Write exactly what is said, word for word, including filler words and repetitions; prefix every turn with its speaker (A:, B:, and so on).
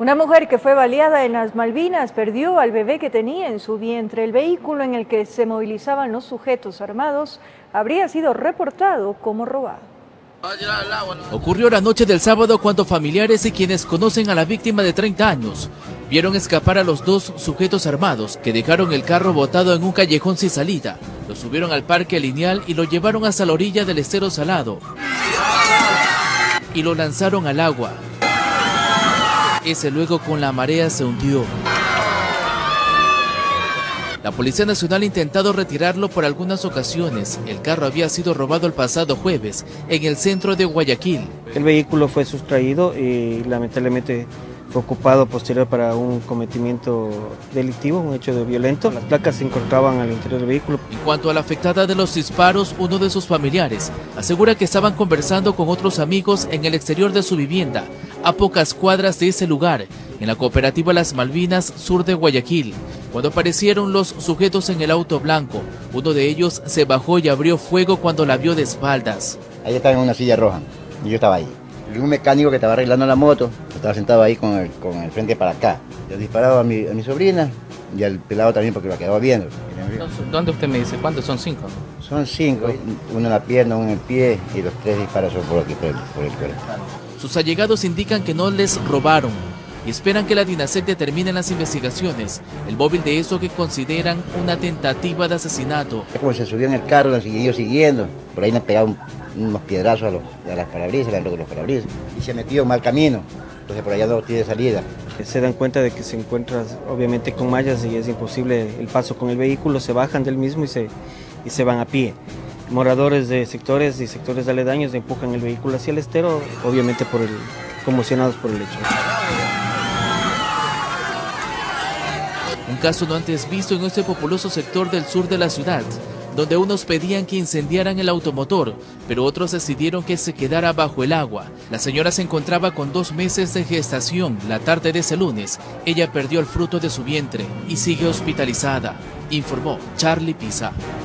A: Una mujer que fue baleada en las Malvinas perdió al bebé que tenía en su vientre. El vehículo en el que se movilizaban los sujetos armados habría sido reportado como robado.
B: Ocurrió la noche del sábado cuando familiares y quienes conocen a la víctima de treinta años vieron escapar a los dos sujetos armados que dejaron el carro botado en un callejón sin salida. Lo subieron al parque lineal y lo llevaron hasta la orilla del estero Salado y lo lanzaron al agua. Ese luego con la marea se hundió. La Policía Nacional ha intentado retirarlo por algunas ocasiones. El carro había sido robado el pasado jueves en el centro de Guayaquil.
C: El vehículo fue sustraído y lamentablemente fue ocupado posterior para un cometimiento delictivo, un hecho de violento. Las placas se encontraban al interior del vehículo.
B: En cuanto a la afectada de los disparos, uno de sus familiares asegura que estaban conversando con otros amigos en el exterior de su vivienda, a pocas cuadras de ese lugar, en la cooperativa Las Malvinas, sur de Guayaquil, cuando aparecieron los sujetos en el auto blanco. Uno de ellos se bajó y abrió fuego cuando la vio de espaldas.
D: Ahí estaba en una silla roja y yo estaba ahí. Y un mecánico que estaba arreglando la moto, estaba sentado ahí con el, con el frente para acá. Yo disparaba a mi, a mi sobrina y al pelado también porque lo quedaba viendo.
B: ¿Dónde usted me dice? ¿Cuántos son? ¿Cinco?
D: Son cinco, uno en la pierna, uno en el pie y los tres disparos son por aquí, por el, por el cuerpo.
B: Sus allegados indican que no les robaron y esperan que la DINASEC determine las investigaciones el móvil de eso que consideran una tentativa de asesinato.
D: Como se subió en el carro, lo han seguido siguiendo, por ahí le han pegado un, unos piedrazos a, los, a las parabrisas, le han roto los parabrisas y se ha metido en mal camino, entonces por allá no tiene salida.
C: Se dan cuenta de que se encuentra obviamente con mallas y es imposible el paso con el vehículo, se bajan del mismo y se, y se van a pie. Moradores de sectores y sectores aledaños empujan el vehículo hacia el estero, obviamente por el, conmocionados por el hecho.
B: Un caso no antes visto en este populoso sector del sur de la ciudad, donde unos pedían que incendiaran el automotor, pero otros decidieron que se quedara bajo el agua. La señora se encontraba con dos meses de gestación. La tarde de ese lunes, ella perdió el fruto de su vientre y sigue hospitalizada, informó Charlie Pisa.